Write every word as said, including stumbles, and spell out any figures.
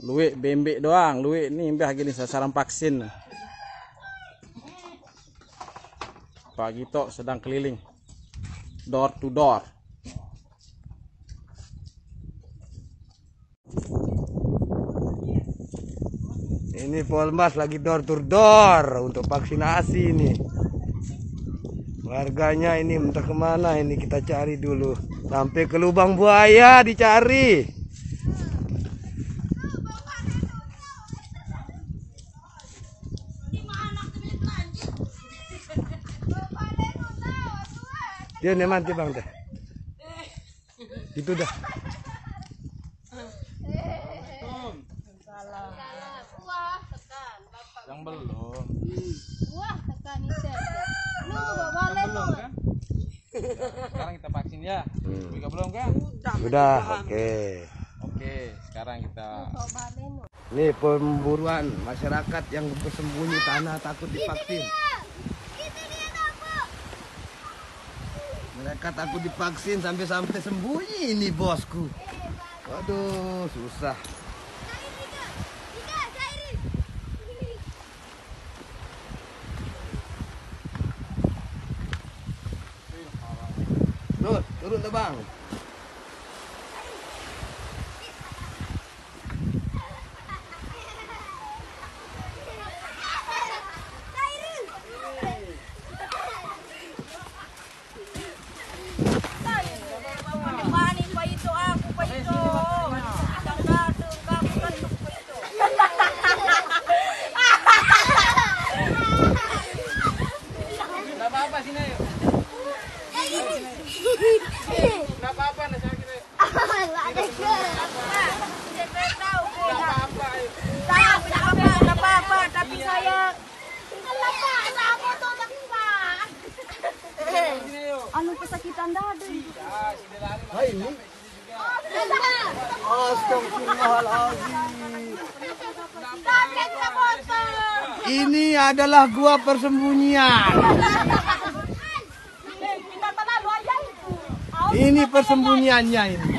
Luwik bembek doang, luwik nih mbah gini sasaran vaksin. Pak Gito sedang keliling door to door. Ini Polmas lagi door to door untuk vaksinasi nih. Warganya ini entah kemana, ini kita cari dulu. Sampai ke lubang buaya dicari. Dia neman bang teh. Itu dah. Yang belum. Wah, tekan itu. Lu boleh lu. Sekarang kita vaksin ya. Hmm. Juga belum kan? Sudah, oke. Okay. Oke, sekarang kita. Nih pemburuan masyarakat yang bersembunyi karena takut divaksin. Mereka takut divaksin sampai-sampai sembunyi ini bosku. Waduh, susah. Turun, turun tuh bang. Anu kesakitan dada. Hai ini. Astagfirullahaladzim. Ini adalah gua persembunyian. Ini persembunyiannya ini.